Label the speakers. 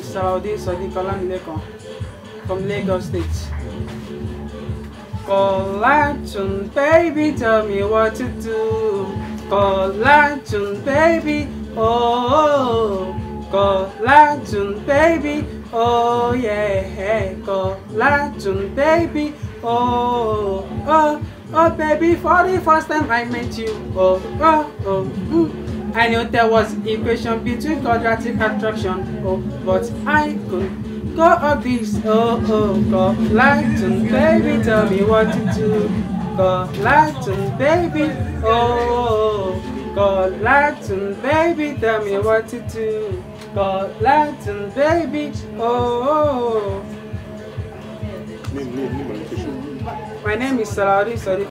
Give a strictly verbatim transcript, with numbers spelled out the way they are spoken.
Speaker 1: is Salawudeen Sodiq Olamilekan from Lagos State. Contestant, baby, tell me what to do. Contestant, baby, oh, contestant, baby, oh yeah, contestant, baby, oh, oh, oh, baby, for the first time I met you, oh, oh, oh, mm. I knew there was equation between quadratic attraction, oh, but I could go up this, oh, oh, contestant, baby, tell me what to do. Contestant, baby, oh, contestant, baby, tell me what to do. Contestant, baby, oh.
Speaker 2: Name, name, name, and location.
Speaker 1: My name is Salawudeen Sodiq.